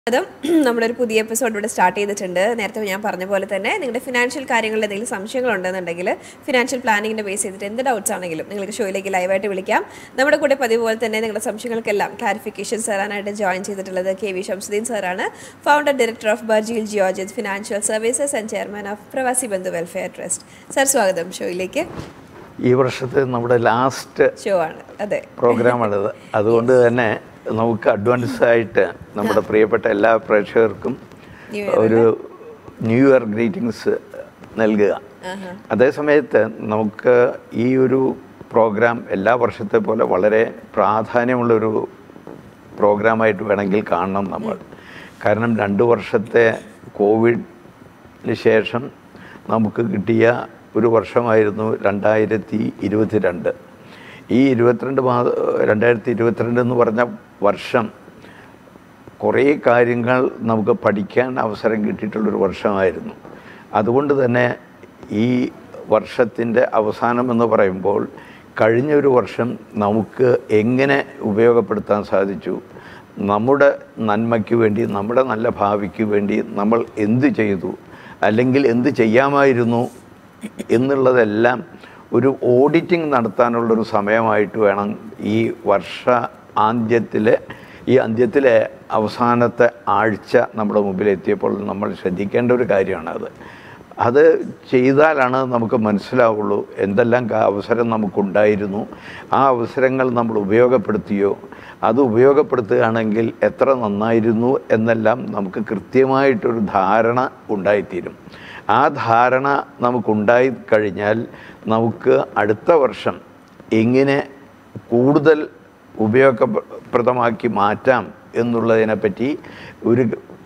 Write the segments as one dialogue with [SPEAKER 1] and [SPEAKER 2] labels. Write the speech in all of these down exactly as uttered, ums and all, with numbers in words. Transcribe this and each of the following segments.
[SPEAKER 1] നമ്മുടെ ഒരു പുതിയ എപ്പിസോഡ് ഇവിടെ സ്റ്റാർട്ട് ചെയ്തിട്ടുണ്ട്. നേരത്തെ ഞാൻ പറഞ്ഞ പോലെ തന്നെ നിങ്ങളുടെ ഫിനാൻഷ്യൽ കാര്യങ്ങളിൽ എന്തെങ്കിലും സംശയങ്ങളുണ്ടെന്നുണ്ടെങ്കിൽ ഫിനാൻഷ്യൽ പ്ലാനിങ്ങിൻ്റെ ബേസ് ചെയ്തിട്ട് എന്ത് ഡൗട്ട്സ് ആണെങ്കിലും നിങ്ങൾക്ക് ഷോയിലേക്ക് ലൈവായിട്ട് വിളിക്കാം. നമ്മുടെ കൂടെ പതിവ് പോലെ തന്നെ നിങ്ങളുടെ സംശയങ്ങൾക്കെല്ലാം ക്ലാരിഫിക്കേഷൻസ് തരാനായിട്ട് ജോയിൻ ചെയ്തിട്ടുള്ളത് കെ വി ഷംസുദ്ദീൻ സാറാണ്, founder director of Burjeel Geojit financial services and chairman of Pravasi Bandhu welfare trust. Sir സ്വാഗതം ഷോയിലേക്ക്.
[SPEAKER 2] ഈ വർഷത്തെ നമ്മുടെ ലാസ്റ്റ്
[SPEAKER 1] ഷോ ആണ്, അതെ,
[SPEAKER 2] പ്രോഗ്രാമാണിത്. അതുകൊണ്ട് തന്നെ നമുക്ക് അഡ്വാൻസ് ആയിട്ട് നമ്മുടെ പ്രിയപ്പെട്ട എല്ലാ പ്രേക്ഷകർക്കും ഒരു ന്യൂ ഇയർ ഗ്രീറ്റിംഗ്സ് നൽകുക. അതേസമയത്ത് നമുക്ക് ഈ ഒരു പ്രോഗ്രാം എല്ലാ വർഷത്തെ പോലെ വളരെ പ്രാധാന്യമുള്ളൊരു പ്രോഗ്രാമായിട്ട് വേണമെങ്കിൽ കാണണം നമ്മൾ. കാരണം രണ്ട് വർഷത്തെ കോവിഡിന് ശേഷം നമുക്ക് കിട്ടിയ ഒരു വർഷമായിരുന്നു രണ്ടായിരത്തി ഇരുപത്തി രണ്ട്. ഈ ഇരുപത്തിരണ്ട് മാസ രണ്ടായിരത്തി ഇരുപത്തിരണ്ട് എന്ന് പറഞ്ഞ വർഷം കുറേ കാര്യങ്ങൾ നമുക്ക് പഠിക്കാൻ അവസരം കിട്ടിയിട്ടുള്ളൊരു വർഷമായിരുന്നു. അതുകൊണ്ട് തന്നെ ഈ വർഷത്തിൻ്റെ അവസാനം എന്ന് പറയുമ്പോൾ കഴിഞ്ഞൊരു വർഷം നമുക്ക് എങ്ങനെ ഉപയോഗപ്പെടുത്താൻ സാധിച്ചു, നമ്മുടെ നന്മയ്ക്ക് വേണ്ടി, നമ്മുടെ നല്ല ഭാവിക്ക് വേണ്ടി നമ്മൾ എന്ത് ചെയ്തു, അല്ലെങ്കിൽ എന്ത് ചെയ്യാമായിരുന്നു എന്നുള്ളതെല്ലാം ഒരു ഓഡിറ്റിംഗ് നടത്താനുള്ളൊരു സമയമായിട്ട് വേണം ഈ വർഷ ആദ്യത്തിലെ ഈ അന്ത്യത്തിലെ അവസാനത്തെ ആഴ്ച നമ്മുടെ മുമ്പിലെത്തിയപ്പോൾ നമ്മൾ ശ്രദ്ധിക്കേണ്ട ഒരു കാര്യമാണത്. അത് ചെയ്താലാണ് നമുക്ക് മനസ്സിലാവുള്ളൂ എന്തെല്ലാം അവസരം നമുക്കുണ്ടായിരുന്നു, ആ അവസരങ്ങൾ നമ്മൾ ഉപയോഗപ്പെടുത്തിയോ, അത് ഉപയോഗപ്പെടുത്തുകയാണെങ്കിൽ എത്ര നന്നായിരുന്നു എന്നെല്ലാം നമുക്ക് കൃത്യമായിട്ടൊരു ധാരണ ഉണ്ടായിത്തീരും. ആ ധാരണ നമുക്കുണ്ടായി കഴിഞ്ഞാൽ നമുക്ക് അടുത്ത വർഷം എങ്ങനെ കൂടുതൽ ഉപയോഗപ്രദമാക്കി മാറ്റാം എന്നുള്ളതിനെപ്പറ്റി ഒരു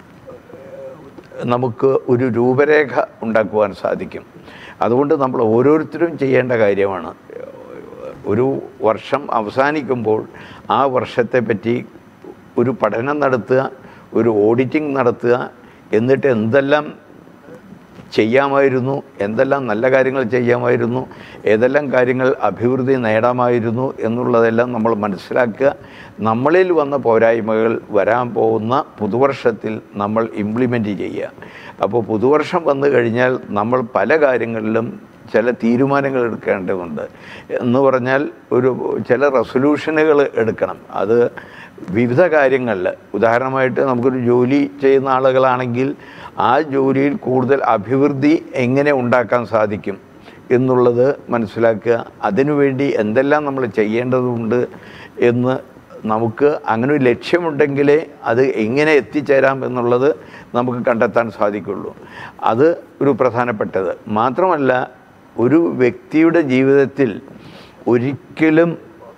[SPEAKER 2] നമുക്ക് ഒരു രൂപരേഖ ഉണ്ടാക്കുവാൻ സാധിക്കും. അതുകൊണ്ട് നമ്മൾ ഓരോരുത്തരും ചെയ്യേണ്ട കാര്യമാണ്. ഒരു വർഷം അവസാനിക്കുമ്പോൾ ആ വർഷത്തെപ്പറ്റി ഒരു പഠനം നടത്തുക, ഒരു ഓഡിറ്റിംഗ് നടത്തുക, എന്നിട്ട് എന്തെല്ലാം ചെയ്യാമായിരുന്നു, എന്തെല്ലാം നല്ല കാര്യങ്ങൾ ചെയ്യാമായിരുന്നു, ഏതെല്ലാം കാര്യങ്ങൾ അഭിവൃദ്ധി നേടാമായിരുന്നു എന്നുള്ളതെല്ലാം നമ്മൾ മനസ്സിലാക്കുക. നമ്മളിൽ വന്ന പോരായ്മകൾ വരാൻ പോകുന്ന പുതുവർഷത്തിൽ നമ്മൾ ഇംപ്ലിമെൻറ്റ് ചെയ്യുക. അപ്പോൾ പുതുവർഷം വന്നു കഴിഞ്ഞാൽ നമ്മൾ പല കാര്യങ്ങളിലും ചില തീരുമാനങ്ങൾ എടുക്കേണ്ടതുണ്ട്. എന്ന് പറഞ്ഞാൽ ഒരു ചില റെസൊല്യൂഷനുകൾ എടുക്കണം. അത് വിവിധ കാര്യങ്ങളിൽ, ഉദാഹരണമായിട്ട് നമുക്കൊരു ജോലി ചെയ്യുന്ന ആളുകളാണെങ്കിൽ ആ ജോലിയിൽ കൂടുതൽ അഭിവൃദ്ധി എങ്ങനെ ഉണ്ടാക്കാൻ സാധിക്കും എന്നുള്ളത് മനസ്സിലാക്കുക. അതിനുവേണ്ടി എന്തെല്ലാം നമ്മൾ ചെയ്യേണ്ടതുണ്ട് എന്ന് നമുക്ക് അങ്ങനെ ഒരു ലക്ഷ്യമുണ്ടെങ്കിലേ അത് എങ്ങനെ എത്തിച്ചേരാം എന്നുള്ളത് നമുക്ക് കണ്ടെത്താൻ സാധിക്കുള്ളൂ. അത് ഒരു പ്രധാനപ്പെട്ടത്. മാത്രമല്ല, ഒരു വ്യക്തിയുടെ ജീവിതത്തിൽ ഒരിക്കലും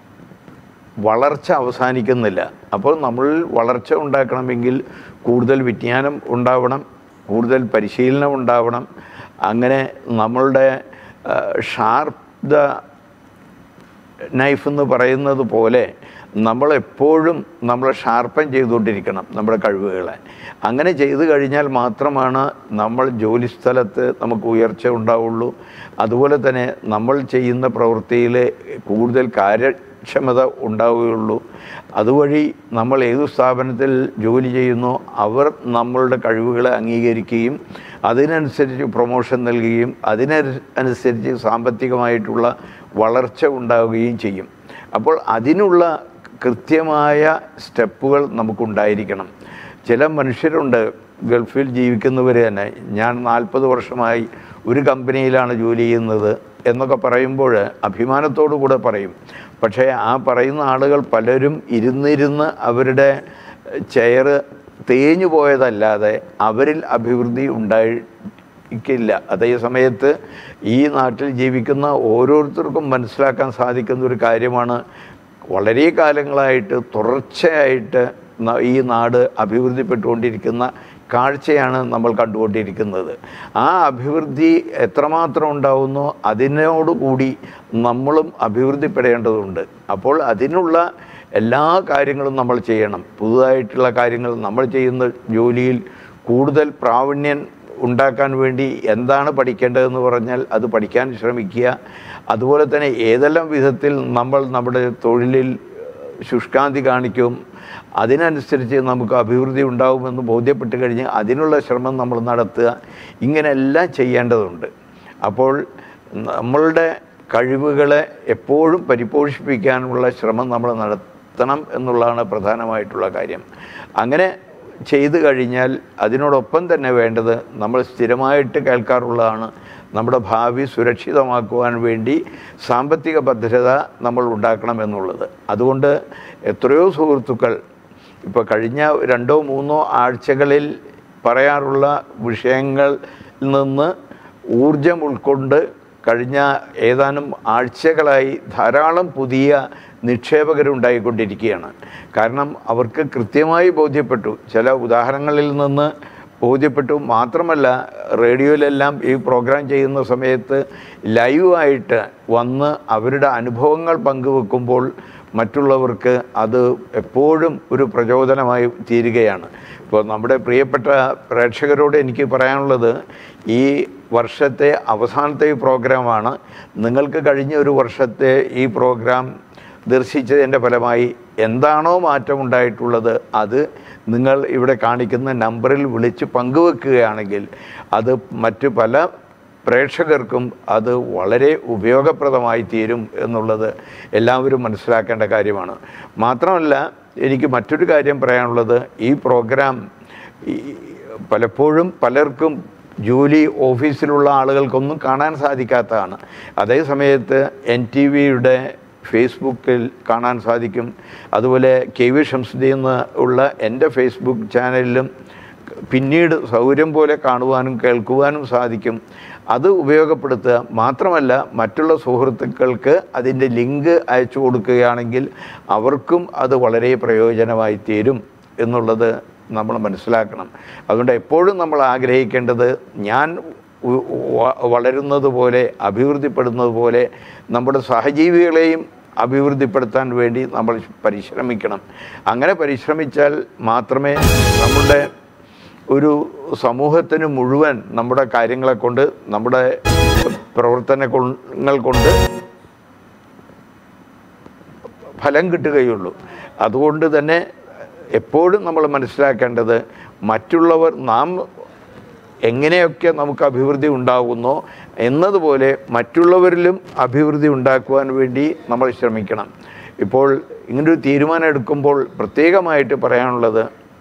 [SPEAKER 2] വളർച്ച അവസാനിക്കുന്നില്ല. അപ്പോൾ നമ്മൾ വളർച്ച ഉണ്ടാക്കണമെങ്കിൽ കൂടുതൽ വിജ്ഞാനം ഉണ്ടാവണം, കൂടുതൽ പരിശീലനം ഉണ്ടാവണം. അങ്ങനെ നമ്മളുടെ ഷാർപ്പ് ദ നൈഫ് എന്ന് പറയുന്നത് പോലെ നമ്മളെപ്പോഴും നമ്മൾ ഷാർപ്പൻ ചെയ്തുകൊണ്ടിരിക്കണം നമ്മുടെ കഴിവുകളെ. അങ്ങനെ ചെയ്തു കഴിഞ്ഞാൽ മാത്രമാണ് നമ്മൾ ജോലിസ്ഥലത്ത് നമുക്ക് ഉയർച്ച ഉണ്ടാവുള്ളൂ. അതുപോലെ തന്നെ നമ്മൾ ചെയ്യുന്ന പ്രവൃത്തിയിൽ കൂടുതൽ കാര്യക്ഷമത ഉണ്ടാവുകയുള്ളൂ. അതുവഴി നമ്മൾ ഏതു സ്ഥാപനത്തിൽ ജോലി ചെയ്യുന്നോ അവർ നമ്മളുടെ കഴിവുകളെ അംഗീകരിക്കുകയും അതിനനുസരിച്ച് പ്രൊമോഷൻ നൽകുകയും അതിനനുസരിച്ച് സാമ്പത്തികമായിട്ടുള്ള വളർച്ച ഉണ്ടാവുകയും ചെയ്യും. അപ്പോൾ അതിനുള്ള കൃത്യമായ സ്റ്റെപ്പുകൾ നമുക്കുണ്ടായിരിക്കണം. ചില മനുഷ്യരുണ്ട് ഗൾഫിൽ ജീവിക്കുന്നവർ തന്നെ, ഞാൻ നാൽപ്പത് വർഷമായി ഒരു കമ്പനിയിലാണ് ജോലി ചെയ്യുന്നത് എന്നൊക്കെ പറയുമ്പോൾ അഭിമാനത്തോടു കൂടെ പറയും. പക്ഷേ ആ പറയുന്ന ആളുകൾ പലരും ഇരുന്നിരുന്ന് അവരുടെ ചെയർ തേഞ്ഞു പോയതല്ലാതെ അവരിൽ അഭിവൃദ്ധി ഉണ്ടായിക്കില്ല. അതേ സമയത്ത് ഈ നാട്ടിൽ ജീവിക്കുന്ന ഓരോരുത്തർക്കും മനസ്സിലാക്കാൻ സാധിക്കുന്ന ഒരു കാര്യമാണ്, വളരെ കാലങ്ങളായിട്ട് തുടർച്ചയായിട്ട് ഈ നാട് അഭിവൃദ്ധിപ്പെട്ടുകൊണ്ടിരിക്കുന്ന കാഴ്ചയാണ് നമ്മൾ കണ്ടുകൊണ്ടിരിക്കുന്നത്. ആ അഭിവൃദ്ധി എത്രമാത്രം ഉണ്ടാവുന്നോ അതിനോടുകൂടി നമ്മളും അഭിവൃദ്ധിപ്പെടേണ്ടതുണ്ട്. അപ്പോൾ അതിനുള്ള എല്ലാ കാര്യങ്ങളും നമ്മൾ ചെയ്യണം. പുതുതായിട്ടുള്ള കാര്യങ്ങൾ നമ്മൾ ചെയ്യുന്ന ജോലിയിൽ കൂടുതൽ പ്രാവീണ്യം ഉണ്ടാക്കാൻ വേണ്ടി എന്താണ് പഠിക്കേണ്ടതെന്ന് പറഞ്ഞാൽ അത് പഠിക്കാൻ ശ്രമിക്കുക. അതുപോലെ തന്നെ ഏതെല്ലാം വിധത്തിൽ നമ്മൾ നമ്മുടെ തൊഴിലിൽ ശുഷ്കാന്തി കാണിക്കും. അതിനനുസരിച്ച് നമുക്ക് അഭിവൃദ്ധി ഉണ്ടാകുമെന്ന് ബോധ്യപ്പെട്ട് കഴിഞ്ഞ് അതിനുള്ള ശ്രമം നമ്മൾ നടത്തുക. ഇങ്ങനെയെല്ലാം ചെയ്യേണ്ടതുണ്ട്. അപ്പോൾ നമ്മളുടെ കഴിവുകളെ എപ്പോഴും പരിപോഷിപ്പിക്കാനുള്ള ശ്രമം നമ്മൾ നടത്തണം എന്നുള്ളതാണ് പ്രധാനമായിട്ടുള്ള കാര്യം. അങ്ങനെ ചെയ്തു കഴിഞ്ഞാൽ അതിനോടൊപ്പം തന്നെ വേണ്ടത് നമ്മൾ സ്ഥിരമായിട്ട് കേൾക്കാറുള്ളതാണ്, നമ്മുടെ ഭാവി സുരക്ഷിതമാക്കുവാൻ വേണ്ടി സാമ്പത്തിക ഭദ്രത നമ്മൾ ഉണ്ടാക്കണം എന്നുള്ളത്. അതുകൊണ്ട് എത്രയോ സുഹൃത്തുക്കൾ ഇപ്പോൾ കഴിഞ്ഞ രണ്ടോ മൂന്നോ ആഴ്ചകളിൽ പറയാറുള്ള വിഷയങ്ങളിൽ നിന്ന് ഊർജം ഉൾക്കൊണ്ട് കഴിഞ്ഞ ഏതാനും ആഴ്ചകളായി ധാരാളം പുതിയ നിക്ഷേപകരുണ്ടായിക്കൊണ്ടിരിക്കുകയാണ്. കാരണം അവർക്ക് കൃത്യമായി ബോധ്യപ്പെട്ടു, ചില ഉദാഹരണങ്ങളിൽ നിന്ന് ബോധ്യപ്പെട്ടു. മാത്രമല്ല റേഡിയോയിലെല്ലാം ഈ പ്രോഗ്രാം ചെയ്യുന്ന സമയത്ത് ലൈവായിട്ട് വന്ന് അവരുടെ അനുഭവങ്ങൾ പങ്കുവെക്കുമ്പോൾ മറ്റുള്ളവർക്ക് അത് എപ്പോഴും ഒരു പ്രചോദനമായി തീരുകയാണ്. ഇപ്പോൾ നമ്മുടെ പ്രിയപ്പെട്ട പ്രേക്ഷകരോട് എനിക്ക് പറയാനുള്ളത്, ഈ വർഷത്തെ അവസാനത്തെ പ്രോഗ്രാമാണ്. നിങ്ങൾക്ക് കഴിഞ്ഞ ഒരു വർഷത്തെ ഈ പ്രോഗ്രാം ദർശിച്ചതിൻ്റെ ഫലമായി എന്താണോ മാറ്റമുണ്ടായിട്ടുള്ളത് അത് നിങ്ങൾ ഇവിടെ കാണിക്കുന്ന നമ്പറിൽ വിളിച്ച് പങ്കുവെക്കുകയാണെങ്കിൽ അത് മറ്റു പല പ്രേക്ഷകർക്കും അത് വളരെ ഉപയോഗപ്രദമായി തീരും എന്നുള്ളത് എല്ലാവരും മനസ്സിലാക്കേണ്ട കാര്യമാണ്. മാത്രമല്ല എനിക്ക് മറ്റൊരു കാര്യം പറയാനുള്ളത്, ഈ പ്രോഗ്രാം പലപ്പോഴും പലർക്കും ജോലി ഓഫീസിലുള്ള ആളുകൾക്കൊന്നും കാണാൻ സാധിക്കാത്തതാണ്. അതേ സമയത്ത് എൻ ടി വിയുടെ ഫേസ്ബുക്കിൽ കാണാൻ സാധിക്കും. അതുപോലെ കെ വി ഷംസുദ്ദീൻ എന്ന് ഉള്ള എൻ്റെ ഫേസ്ബുക്ക് ചാനലിലും പിന്നീട് സൗകര്യം പോലെ കാണുവാനും കേൾക്കുവാനും സാധിക്കും. അത് ഉപയോഗപ്പെടുത്തുക. മാത്രമല്ല മറ്റുള്ള സുഹൃത്തുക്കൾക്ക് അതിൻ്റെ ലിങ്ക് അയച്ചു കൊടുക്കുകയാണെങ്കിൽ അവർക്കും അത് വളരെ പ്രയോജനമായി തീരും എന്നുള്ളത് നമ്മൾ മനസ്സിലാക്കണം. അതുകൊണ്ട് എപ്പോഴും നമ്മൾ ആഗ്രഹിക്കേണ്ടത്, ഞാൻ വളരുന്നത് പോലെ അഭിവൃദ്ധിപ്പെടുന്നത് പോലെ നമ്മുടെ സഹജീവികളെയും അഭിവൃദ്ധിപ്പെടുത്താൻ വേണ്ടി നമ്മൾ പരിശ്രമിക്കണം. അങ്ങനെ പരിശ്രമിച്ചാൽ മാത്രമേ നമ്മുടെ ഒരു സമൂഹത്തിന് മുഴുവൻ നമ്മുടെ കാര്യങ്ങളെ കൊണ്ട്, നമ്മുടെ പ്രവർത്തനങ്ങൾ കൊണ്ട് ഫലം കിട്ടുകയുള്ളൂ. അതുകൊണ്ട് തന്നെ എപ്പോഴും നമ്മൾ മനസ്സിലാക്കേണ്ടത്, മറ്റുള്ളവർ നാം എങ്ങനെയൊക്കെ നമുക്ക് അഭിവൃദ്ധി ഉണ്ടാകുന്നോ എന്നതുപോലെ മറ്റുള്ളവരിലും അഭിവൃദ്ധി ഉണ്ടാക്കുവാൻ വേണ്ടി നമ്മൾ ശ്രമിക്കണം. ഇപ്പോൾ ഇങ്ങനൊരു തീരുമാനം എടുക്കുമ്പോൾ പ്രത്യേകമായിട്ട് പറയാനുള്ളത്,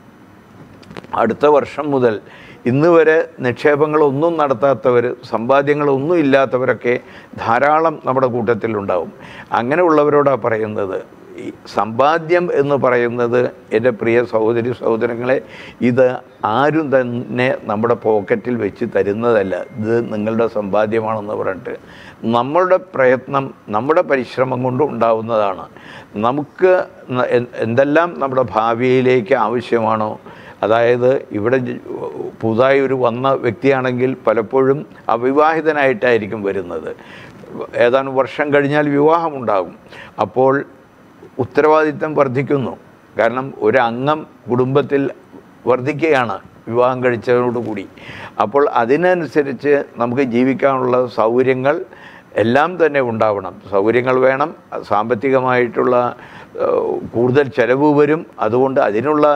[SPEAKER 2] അടുത്ത വർഷം മുതൽ ഇന്ന് വരെ നിക്ഷേപങ്ങളൊന്നും നടത്താത്തവർ, സമ്പാദ്യങ്ങളൊന്നും ഇല്ലാത്തവരൊക്കെ ധാരാളം നമ്മുടെ കൂട്ടത്തിലുണ്ടാവും. അങ്ങനെയുള്ളവരോടാണ് പറയുന്നത്, ഈ സമ്പാദ്യം എന്ന് പറയുന്നത് എൻ്റെ പ്രിയ സഹോദരി സഹോദരങ്ങളെ, ഇത് ആരും തന്നെ നമ്മുടെ പോക്കറ്റിൽ വെച്ച് തരുന്നതല്ല. ഇത് നിങ്ങളുടെ സമ്പാദ്യമാണെന്ന് പറഞ്ഞിട്ട് നമ്മളുടെ പ്രയത്നം, നമ്മുടെ പരിശ്രമം കൊണ്ട് ഉണ്ടാവുന്നതാണ്. നമുക്ക് എന്തെല്ലാം നമ്മുടെ ഭാവിയിലേക്ക് ആവശ്യമാണോ, അതായത് ഇവിടെ പുതുതായി ഒരു വന്ന വ്യക്തിയാണെങ്കിൽ പലപ്പോഴും അവിവാഹിതനായിട്ടായിരിക്കും വരുന്നത്. ഏതാനും വർഷം കഴിഞ്ഞാൽ വിവാഹമുണ്ടാകും. അപ്പോൾ ഉത്തരവാദിത്തം വർദ്ധിക്കുന്നു. കാരണം ഒരു അംഗം കുടുംബത്തിൽ വർദ്ധിക്കുകയാണ് വിവാഹം കഴിച്ചതോടുകൂടി. അപ്പോൾ അതിനനുസരിച്ച് നമുക്ക് ജീവിക്കാനുള്ള സൗകര്യങ്ങൾ എല്ലാം തന്നെ ഉണ്ടാവണം. സൗകര്യങ്ങൾ വേണം, സാമ്പത്തികമായിട്ടുള്ള കൂടുതൽ ചെലവ് വരും. അതുകൊണ്ട് അതിനുള്ള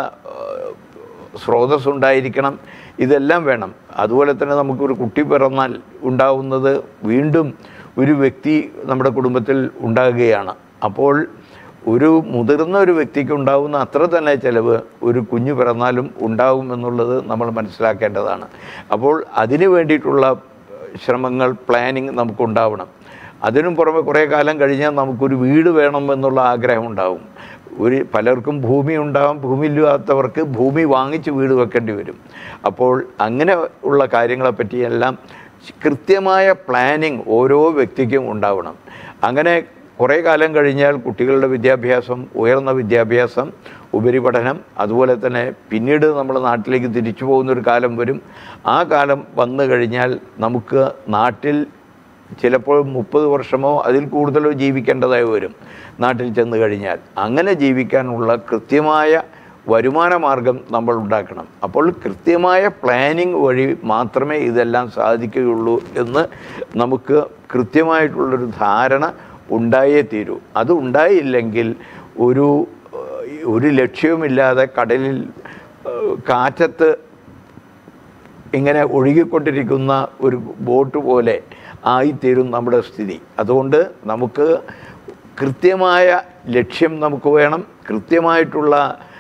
[SPEAKER 2] സ്രോതസ് ഉണ്ടായിരിക്കണം. ഇതെല്ലാം വേണം. അതുപോലെ തന്നെ നമുക്കൊരു കുട്ടി പിറന്നാൽ ഉണ്ടാവുന്നത് വീണ്ടും ഒരു വ്യക്തി നമ്മുടെ കുടുംബത്തിൽ ഉണ്ടാകുകയാണ്. അപ്പോൾ ഒരു മുതിർന്ന ഒരു വ്യക്തിക്ക് ഉണ്ടാകുന്ന അത്ര തന്നെ ചിലവ് ഒരു കുഞ്ഞു പിറന്നാലും ഉണ്ടാകുമെന്നുള്ളത് നമ്മൾ മനസ്സിലാക്കേണ്ടതാണ്. അപ്പോൾ അതിനു വേണ്ടിയിട്ടുള്ള ശ്രമങ്ങൾ, പ്ലാനിങ് നമുക്കുണ്ടാവണം. അതിനും പുറമെ കുറേ കാലം കഴിഞ്ഞാൽ നമുക്കൊരു വീട് വേണമെന്നുള്ള ആഗ്രഹം ഉണ്ടാവും. ഒരു പലർക്കും ഭൂമി ഉണ്ടാകും, ഭൂമി ഇല്ലാത്തവർക്ക് ഭൂമി വാങ്ങിച്ച് വീട് വെക്കേണ്ടി വരും. അപ്പോൾ അങ്ങനെ ഉള്ള കാര്യങ്ങളെപ്പറ്റിയെല്ലാം കൃത്യമായ പ്ലാനിങ് ഓരോ വ്യക്തിക്കും ഉണ്ടാവണം. അങ്ങനെ കുറേ കാലം കഴിഞ്ഞാൽ കുട്ടികളുടെ വിദ്യാഭ്യാസം, ഉയർന്ന വിദ്യാഭ്യാസം, ഉപരിപഠനം, അതുപോലെ തന്നെ പിന്നീട് നമ്മൾ നാട്ടിലേക്ക് തിരിച്ചു പോകുന്നൊരു കാലം വരും. ആ കാലം വന്നു കഴിഞ്ഞാൽ നമുക്ക് നാട്ടിൽ ചിലപ്പോൾ മുപ്പത് വർഷമോ അതിൽ കൂടുതലോ ജീവിക്കേണ്ടതായി വരും നാട്ടിൽ ചെന്ന് കഴിഞ്ഞാൽ. അങ്ങനെ ജീവിക്കാനുള്ള കൃത്യമായ വരുമാന മാർഗം നമ്മൾ ഉണ്ടാക്കണം. അപ്പോൾ കൃത്യമായ പ്ലാനിങ് വഴി മാത്രമേ ഇതെല്ലാം സാധിക്കുകയുള്ളൂ എന്ന് നമുക്ക് കൃത്യമായിട്ടുള്ളൊരു ധാരണ ഉണ്ടായേ തീരൂ. അത് ഉണ്ടായില്ലെങ്കിൽ ഒരു ഒരു ലക്ഷ്യവുമില്ലാതെ കടലിൽ കാറ്റത്ത് ഇങ്ങനെ ഒഴുകിക്കൊണ്ടിരിക്കുന്ന ഒരു ബോട്ട് പോലെ ആയിത്തീരും നമ്മുടെ സ്ഥിതി. അതുകൊണ്ട് നമുക്ക് കൃത്യമായ ലക്ഷ്യം നമുക്ക് വേണം, കൃത്യമായിട്ടുള്ള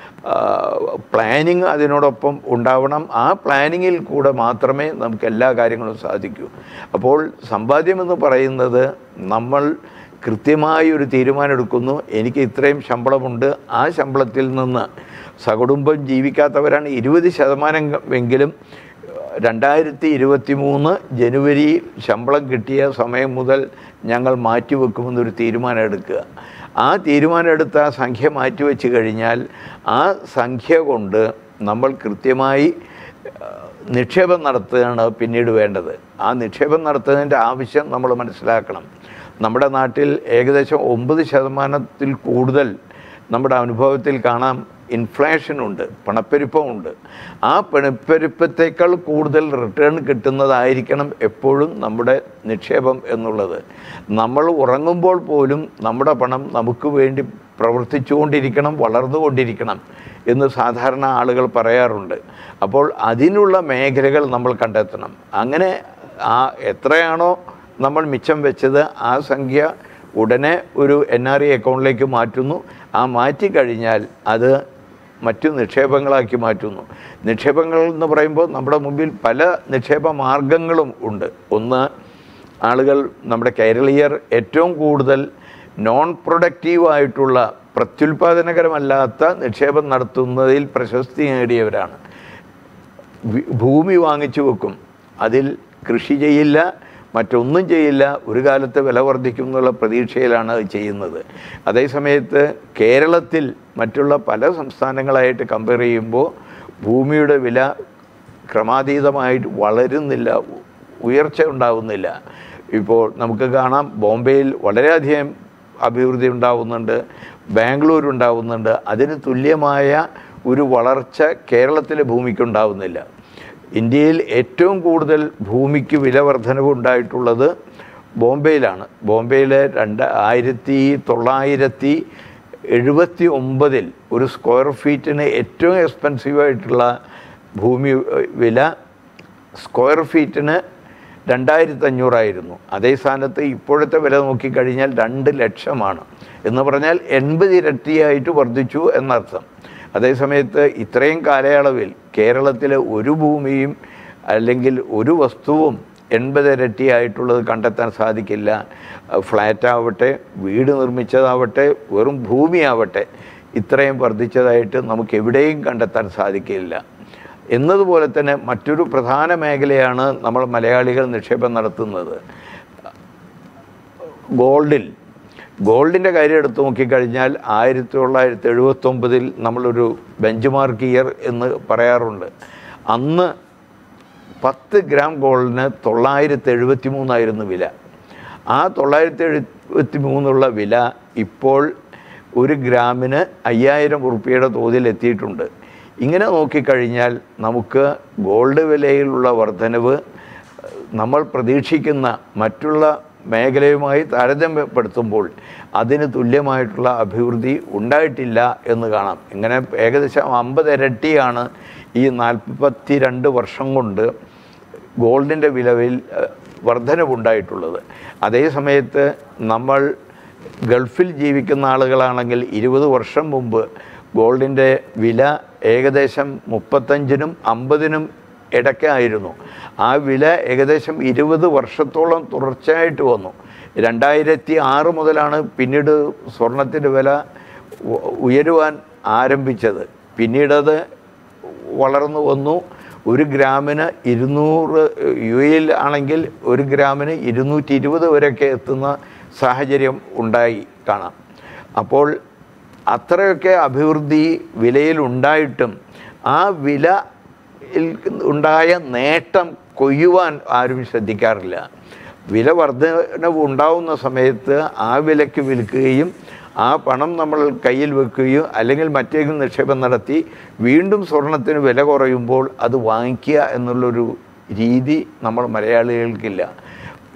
[SPEAKER 2] പ്ലാനിങ് അതിനോടൊപ്പം ഉണ്ടാവണം. ആ പ്ലാനിങ്ങിൽ കൂടെ മാത്രമേ നമുക്ക് എല്ലാ കാര്യങ്ങളും സാധിക്കൂ. അപ്പോൾ സമ്പാദ്യമെന്ന് പറയുന്നത് നമ്മൾ കൃത്യമായി ഒരു തീരുമാനം എടുക്കുന്നു, എനിക്ക് ഇത്രയും ശമ്പളമുണ്ട്, ആ ശമ്പളത്തിൽ നിന്ന് സകുടുംബം ജീവിക്കാത്തവരാണ് ഇരുപത് ശതമാനം എങ്കിലും രണ്ടായിരത്തി ഇരുപത്തി മൂന്ന് ജനുവരി ശമ്പളം കിട്ടിയ സമയം മുതൽ ഞങ്ങൾ മാറ്റിവെക്കുമെന്നൊരു തീരുമാനം എടുക്കുക. ആ തീരുമാനം എടുത്ത ആ സംഖ്യ മാറ്റിവെച്ച് കഴിഞ്ഞാൽ ആ സംഖ്യ കൊണ്ട് നമ്മൾ കൃത്യമായി നിക്ഷേപം നടത്തുകയാണ് പിന്നീട് വേണ്ടത്. ആ നിക്ഷേപം നടത്തുന്നതിൻ്റെ ആവശ്യം നമ്മൾ മനസ്സിലാക്കണം. നമ്മുടെ നാട്ടിൽ ഏകദേശം ഒമ്പത് ശതമാനത്തിൽ കൂടുതൽ നമ്മുടെ അനുഭവത്തിൽ കാണാം ഇൻഫ്ലേഷനുണ്ട്, പണപ്പെരുപ്പമുണ്ട്. ആ പണപ്പെരുപ്പത്തേക്കാൾ കൂടുതൽ റിട്ടേൺ കിട്ടുന്നതായിരിക്കണം എപ്പോഴും നമ്മുടെ നിക്ഷേപം എന്നുള്ളത്. നമ്മൾ ഉറങ്ങുമ്പോൾ പോലും നമ്മുടെ പണം നമുക്ക് വേണ്ടി പ്രവർത്തിച്ചുകൊണ്ടിരിക്കണം, വളർന്നുകൊണ്ടിരിക്കണം എന്ന് സാധാരണ ആളുകൾ പറയാറുണ്ട്. അപ്പോൾ അതിനുള്ള മേഖലകൾ നമ്മൾ കണ്ടെത്തണം. അങ്ങനെ ആ എത്രയാണോ നമ്മൾ മിച്ചം വെച്ചത് ആ സംഖ്യ ഉടനെ ഒരു എൻ ആർ ഐ അക്കൗണ്ടിലേക്ക് മാറ്റുന്നു. ആ മാറ്റിക്കഴിഞ്ഞാൽ അത് മറ്റു നിക്ഷേപങ്ങളാക്കി മാറ്റുന്നു. നിക്ഷേപങ്ങൾ എന്ന് പറയുമ്പോൾ നമ്മുടെ മുമ്പിൽ പല നിക്ഷേപ മാർഗങ്ങളും ഉണ്ട്. ഒന്ന്, ആളുകൾ നമ്മുടെ കേരളീയർ ഏറ്റവും കൂടുതൽ നോൺ പ്രൊഡക്റ്റീവായിട്ടുള്ള പ്രത്യുൽപാദനകരമല്ലാത്ത നിക്ഷേപം നടത്തുന്നതിൽ പ്രശസ്തി നേടിയവരാണ്. ഭൂമി വാങ്ങിച്ചു വെക്കും, അതിൽ കൃഷി ചെയ്യില്ല, മറ്റൊന്നും ചെയ്യില്ല, ഒരു കാലത്ത് വില വർദ്ധിക്കും എന്നുള്ള പ്രതീക്ഷയിലാണ് അത് ചെയ്യുന്നത്. അതേസമയത്ത് കേരളത്തിൽ മറ്റുള്ള പല സംസ്ഥാനങ്ങളായിട്ട് കമ്പയർ ചെയ്യുമ്പോൾ ഭൂമിയുടെ വില ക്രമാതീതമായിട്ട് വളരുന്നില്ല, ഉയർച്ച ഉണ്ടാവുന്നില്ല. ഇപ്പോൾ നമുക്ക് കാണാം ബോംബെയിൽ വളരെയധികം അഭിവൃദ്ധി ഉണ്ടാവുന്നുണ്ട്, ബാംഗ്ലൂർ ഉണ്ടാവുന്നുണ്ട്. അതിന് തുല്യമായ ഒരു വളർച്ച കേരളത്തിലെ ഭൂമിക്കുണ്ടാവുന്നില്ല. ഇന്ത്യയിൽ ഏറ്റവും കൂടുതൽ ഭൂമിക്ക് വില വർധനവ് ഉണ്ടായിട്ടുള്ളത് ബോംബെയിലാണ്. ബോംബെയിൽ രണ്ട് ആയിരത്തി തൊള്ളായിരത്തി എഴുപത്തി ഒമ്പതിൽ ഒരു സ്ക്വയർ ഫീറ്റിന് ഏറ്റവും എക്സ്പെൻസീവായിട്ടുള്ള ഭൂമി വില സ്ക്വയർ ഫീറ്റിന് രണ്ടായിരത്തി അഞ്ഞൂറായിരുന്നു. അതേ സ്ഥാനത്ത് ഇപ്പോഴത്തെ വില നോക്കിക്കഴിഞ്ഞാൽ രണ്ട് ലക്ഷമാണ്. എന്ന് പറഞ്ഞാൽ എൺപത് ഇരട്ടിയായിട്ട് വർദ്ധിച്ചു എന്നർത്ഥം. അതേസമയത്ത് ഇത്രയും കാലയളവിൽ കേരളത്തിലെ ഒരു ഭൂമിയും അല്ലെങ്കിൽ ഒരു വസ്തുവും എൺപത് ഇരട്ടിയായിട്ടുള്ളത് കണ്ടെത്താൻ സാധിക്കില്ല. ഫ്ലാറ്റാവട്ടെ, വീട് നിർമ്മിച്ചതാവട്ടെ, വെറും ഭൂമിയാവട്ടെ, ഇത്രയും വർദ്ധിച്ചതായിട്ട് നമുക്ക് എവിടെയും കണ്ടെത്താൻ സാധിക്കില്ല. എന്നതുപോലെ തന്നെ മറ്റൊരു പ്രധാന മേഖലയാണ് നമ്മൾ മലയാളികൾ നിക്ഷേപം നടത്തുന്നത് ഗോൾഡിൽ. ഗോൾഡിൻ്റെ കാര്യം എടുത്ത് നോക്കിക്കഴിഞ്ഞാൽ ആയിരത്തി തൊള്ളായിരത്തി എഴുപത്തൊമ്പതിൽ നമ്മളൊരു ബെഞ്ച് മാർക്ക് ഇയർ എന്ന് പറയാറുണ്ട്. അന്ന് പത്ത് ഗ്രാം ഗോൾഡിന് തൊള്ളായിരത്തി എഴുപത്തി മൂന്നായിരുന്നു വില. ആ തൊള്ളായിരത്തി എഴുപത്തി മൂന്നുള്ള വില ഇപ്പോൾ ഒരു ഗ്രാമിന് അയ്യായിരം ഉറുപ്പിയുടെ തോതിൽ എത്തിയിട്ടുണ്ട്. ഇങ്ങനെ നോക്കിക്കഴിഞ്ഞാൽ നമുക്ക് ഗോൾഡ് വിലയിലുള്ള വർധനവ് നമ്മൾ പ്രതീക്ഷിക്കുന്ന മറ്റുള്ള മേഖലയുമായി താരതമ്യപ്പെടുത്തുമ്പോൾ അതിന് തുല്യമായിട്ടുള്ള അഭിവൃദ്ധി ഉണ്ടായിട്ടില്ല എന്ന് കാണാം. ഇങ്ങനെ ഏകദേശം അമ്പത് ഇരട്ടിയാണ് ഈ നാൽപ്പത്തി രണ്ട് വർഷം കൊണ്ട് ഗോൾഡിൻ്റെ വിലയിൽ വർധനവുണ്ടായിട്ടുള്ളത്. അതേ സമയത്ത് നമ്മൾ ഗൾഫിൽ ജീവിക്കുന്ന ആളുകളാണെങ്കിൽ ഇരുപത് വർഷം മുമ്പ് ഗോൾഡിൻ്റെ വില ഏകദേശം മുപ്പത്തഞ്ചിനും അമ്പതിനും ഇടയ്ക്കായിരുന്നു. ആ വില ഏകദേശം ഇരുപത് വർഷത്തോളം തുടർച്ചയായിട്ട് വന്നു. രണ്ടായിരത്തി ആറ് മുതലാണ് പിന്നീട് സ്വർണത്തിൻ്റെ വില ഉയരുവാൻ ആരംഭിച്ചത്. പിന്നീടത് വളർന്നു വന്നു. ഒരു ഗ്രാമിന് ഇരുന്നൂറ് യു എയിൽ ആണെങ്കിൽ ഒരു ഗ്രാമിന് ഇരുന്നൂറ്റി ഇരുപത് വരെയൊക്കെ എത്തുന്ന സാഹചര്യം ഉണ്ടായി കാണാം. അപ്പോൾ അത്രയൊക്കെ അഭിവൃദ്ധി വിലയിലുണ്ടായിട്ടും ആ വില ഉണ്ടായ നേട്ടം കൊയ്യുവാൻ ആരും ശ്രദ്ധിക്കാറില്ല. വില വർധനവ് ഉണ്ടാവുന്ന സമയത്ത് ആ വിലയ്ക്ക് വിൽക്കുകയും ആ പണം നമ്മൾ കയ്യിൽ വെക്കുകയോ അല്ലെങ്കിൽ മറ്റേതെങ്കിലും നിക്ഷേപം നടത്തി വീണ്ടും സ്വർണത്തിന് വില കുറയുമ്പോൾ അത് വാങ്ങിക്കുക എന്നുള്ളൊരു രീതി നമ്മൾ മലയാളികൾക്കില്ല.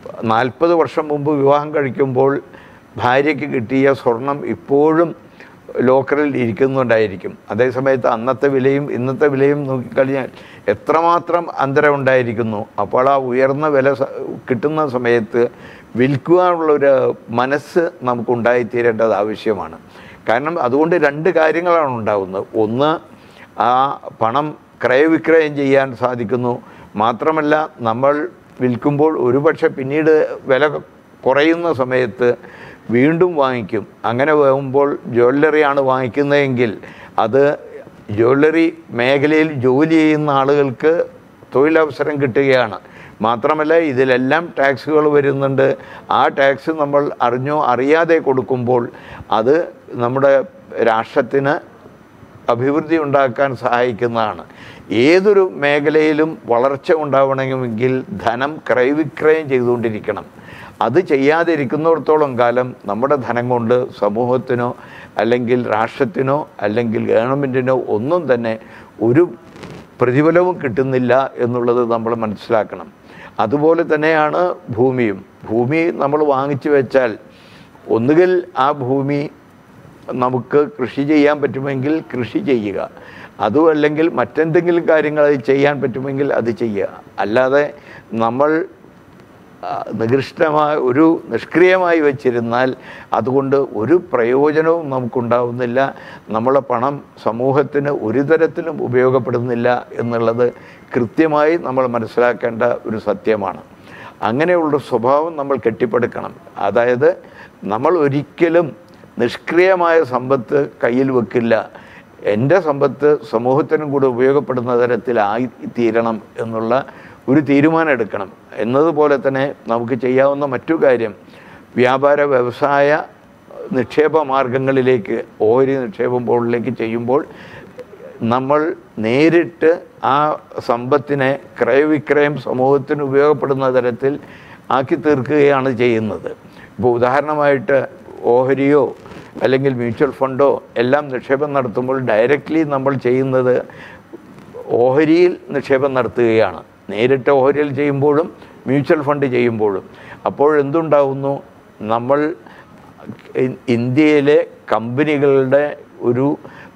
[SPEAKER 2] നാൽപ്പത് വർഷം മുമ്പ് വിവാഹം കഴിക്കുമ്പോൾ ഭാര്യയ്ക്ക് കിട്ടിയ സ്വർണം ഇപ്പോഴും ലോക്കറിൽ ഇരിക്കുന്നുണ്ടായിരിക്കും. അതേസമയത്ത് അന്നത്തെ വിലയും ഇന്നത്തെ വിലയും നോക്കിക്കഴിഞ്ഞാൽ എത്രമാത്രം അന്തരം ഉണ്ടായിരിക്കുന്നു. അപ്പോൾ ആ ഉയർന്ന വില കിട്ടുന്ന സമയത്ത് വിൽക്കുവാനുള്ളൊരു മനസ്സ് നമുക്കുണ്ടായിത്തീരേണ്ടത് ആവശ്യമാണ്. കാരണം അതുകൊണ്ട് രണ്ട് കാര്യങ്ങളാണ് ഉണ്ടാകുന്നത്. ഒന്ന്, ആ പണം ക്രയവിക്രയം ചെയ്യാൻ സാധിക്കുന്നു. മാത്രമല്ല, നമ്മൾ വിൽക്കുമ്പോൾ ഒരുപക്ഷെ പിന്നീട് വില കുറയുന്ന സമയത്ത് വീണ്ടും വാങ്ങിക്കും. അങ്ങനെ ആകുമ്പോൾ ജ്വല്ലറിയാണ് വാങ്ങിക്കുന്നതെങ്കിൽ അത് ജ്വല്ലറി മേഖലയിൽ ജോലി ചെയ്യുന്ന ആളുകൾക്ക് തൊഴിലവസരം കിട്ടുകയാണ്. മാത്രമല്ല, ഇതിലെല്ലാം ടാക്സുകൾ വരുന്നുണ്ട്. ആ ടാക്സ് നമ്മൾ അറിഞ്ഞോ അറിയാതെ കൊടുക്കുമ്പോൾ അത് നമ്മുടെ രാഷ്ട്രത്തിന് അഭിവൃദ്ധി ഉണ്ടാക്കാൻ സഹായിക്കുന്നതാണ്. ഏതൊരു മേഖലയിലും വളർച്ച ഉണ്ടാവണമെങ്കിൽ ധനം ക്രയവിക്രയം ചെയ്തുകൊണ്ടിരിക്കണം. അത് ചെയ്യാതിരിക്കുന്നിടത്തോളം കാലം നമ്മുടെ ധനം കൊണ്ട് സമൂഹത്തിനോ അല്ലെങ്കിൽ രാഷ്ട്രത്തിനോ അല്ലെങ്കിൽ ഗവൺമെൻറ്റിനോ ഒന്നും തന്നെ ഒരു പ്രതിഫലവും കിട്ടുന്നില്ല എന്നുള്ളത് നമ്മൾ മനസ്സിലാക്കണം. അതുപോലെ തന്നെയാണ് ഭൂമിയും. ഭൂമി നമ്മൾ വാങ്ങിച്ചു വെച്ചാൽ ഒന്നുകിൽ ആ ഭൂമി നമുക്ക് കൃഷി ചെയ്യാൻ പറ്റുമെങ്കിൽ കൃഷി ചെയ്യുക, അതും അല്ലെങ്കിൽ മറ്റെന്തെങ്കിലും കാര്യങ്ങൾ അത് ചെയ്യാൻ പറ്റുമെങ്കിൽ അത് ചെയ്യുക. അല്ലാതെ നമ്മൾ നികൃഷ്ടമായ ഒരു നിഷ്ക്രിയമായി വച്ചിരുന്നാൽ അതുകൊണ്ട് ഒരു പ്രയോജനവും നമുക്കുണ്ടാവുന്നില്ല. നമ്മളെ പണം സമൂഹത്തിന് ഒരു തരത്തിലും ഉപയോഗപ്പെടുന്നില്ല എന്നുള്ളത് കൃത്യമായി നമ്മൾ മനസ്സിലാക്കേണ്ട ഒരു സത്യമാണ്. അങ്ങനെയുള്ള സ്വഭാവം നമ്മൾ കെട്ടിപ്പടുക്കണം. അതായത് നമ്മൾ ഒരിക്കലും നിഷ്ക്രിയമായ സമ്പത്ത് കയ്യിൽ വെക്കില്ല. എൻ്റെ സമ്പത്ത് സമൂഹത്തിനും കൂടെ ഉപയോഗപ്പെടുന്ന തരത്തിലായി തീരണം എന്നുള്ള ഒരു തീരുമാനം എടുക്കണം. എന്നതുപോലെ തന്നെ നമുക്ക് ചെയ്യാവുന്ന മറ്റു കാര്യം, വ്യാപാര വ്യവസായ നിക്ഷേപ മാർഗങ്ങളിലേക്ക് ഓഹരി നിക്ഷേപം പോളിലേക്ക് ചെയ്യുമ്പോൾ നമ്മൾ നേരിട്ട് ആ സമ്പത്തിനെ ക്രയവിക്രയം സമൂഹത്തിന് ഉപയോഗപ്പെടുന്ന തരത്തിൽ ആക്കി തീർക്കുകയാണ് ചെയ്യുന്നത്. ഇപ്പോൾ ഉദാഹരണമായിട്ട് ഓഹരിയോ അല്ലെങ്കിൽ മ്യൂച്വൽ ഫണ്ടോ എല്ലാം നിക്ഷേപം നടത്തുമ്പോൾ ഡയറക്റ്റ്ലി നമ്മൾ ചെയ്യുന്നത് ഓഹരിയിൽ നിക്ഷേപം നടത്തുകയാണ്. നേരിട്ട് ഓഹരിയിൽ ചെയ്യുമ്പോഴും മ്യൂച്വൽ ഫണ്ട് ചെയ്യുമ്പോഴും. അപ്പോഴെന്തുണ്ടാകുന്നു, നമ്മൾ ഇന്ത്യയിലെ കമ്പനികളുടെ ഒരു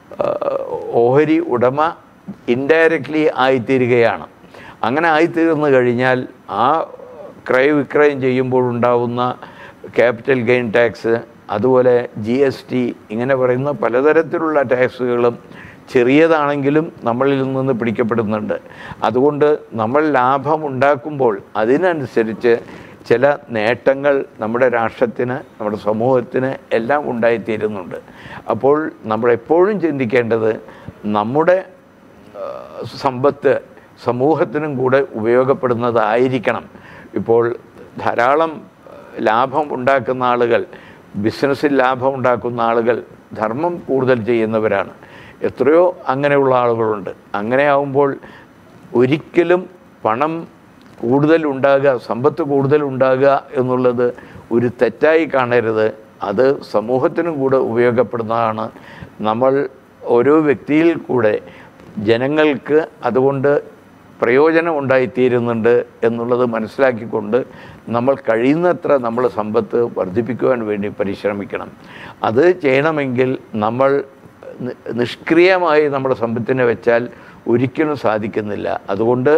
[SPEAKER 2] ഓഹരി ഉടമ ഇൻഡയറക്റ്റ്ലി ആയിത്തീരുകയാണ്. അങ്ങനെ ആയിത്തീർന്നു കഴിഞ്ഞാൽ ആ ക്രയവിക്രയം ചെയ്യുമ്പോഴുണ്ടാവുന്ന ക്യാപിറ്റൽ ഗെയിൻ ടാക്സ്, അതുപോലെ ജി എസ് ടി, ഇങ്ങനെ പറയുന്ന പലതരത്തിലുള്ള ടാക്സുകളും ചെറിയതാണെങ്കിലും നമ്മളിൽ നിന്ന് പിടിക്കപ്പെടുന്നുണ്ട്. അതുകൊണ്ട് നമ്മൾ ലാഭം ഉണ്ടാക്കുമ്പോൾ അതിനനുസരിച്ച് ചില നേട്ടങ്ങൾ നമ്മുടെ രാഷ്ട്രത്തിന്, നമ്മുടെ സമൂഹത്തിന് എല്ലാം ഉണ്ടായിത്തീരുന്നുണ്ട്. അപ്പോൾ നമ്മളെപ്പോഴും ചിന്തിക്കേണ്ടത് നമ്മുടെ സമ്പത്ത് സമൂഹത്തിനും കൂടെ ഉപയോഗപ്പെടുന്നതായിരിക്കണം. ഇപ്പോൾ ധാരാളം ലാഭം ഉണ്ടാക്കുന്ന ആളുകൾ, ബിസിനസ്സിൽ ലാഭം ഉണ്ടാക്കുന്ന ആളുകൾ ധർമ്മം കൂടുതൽ ചെയ്യുന്നവരാണ്. എത്രയോ അങ്ങനെയുള്ള ആളുകളുണ്ട്. അങ്ങനെ ആകുമ്പോൾ ഒരിക്കലും പണം കൂടുതൽ ഉണ്ടാകുക, സമ്പത്ത് കൂടുതൽ ഉണ്ടാകുക എന്നുള്ളത് ഒരു തെറ്റായി കാണരുത്. അത് സമൂഹത്തിനും കൂടെ ഉപയോഗപ്പെടുന്നതാണ്. നമ്മൾ ഓരോ വ്യക്തിയിൽ കൂടെ ജനങ്ങൾക്ക് അതുകൊണ്ട് പ്രയോജനം ഉണ്ടായിത്തീരുന്നുണ്ട് എന്നുള്ളത് മനസ്സിലാക്കിക്കൊണ്ട് നമ്മൾ കഴിയുന്നത്ര നമ്മൾ സമ്പത്ത് വർദ്ധിപ്പിക്കുവാൻ വേണ്ടി പരിശ്രമിക്കണം. അത് ചെയ്യണമെങ്കിൽ നമ്മൾ നിഷ്ക്രിയമായി നമ്മുടെ സമ്പത്തിനെ വെച്ചാൽ ഒരിക്കലും സാധിക്കുന്നില്ല. അതുകൊണ്ട്